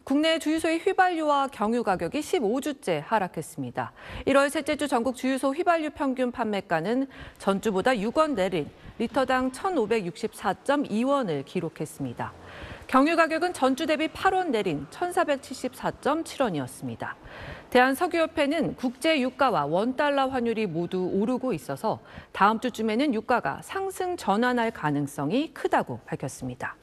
국내 주유소의 휘발유와 경유 가격이 15주째 하락했습니다. 1월 셋째 주 전국 주유소 휘발유 평균 판매가는 전주보다 6원 내린 리터당 1,564.2원을 기록했습니다. 경유 가격은 전주 대비 8원 내린 1,474.7원이었습니다. 대한석유협회는 국제 유가와 원달러 환율이 모두 오르고 있어서 다음 주쯤에는 유가가 상승 전환할 가능성이 크다고 밝혔습니다.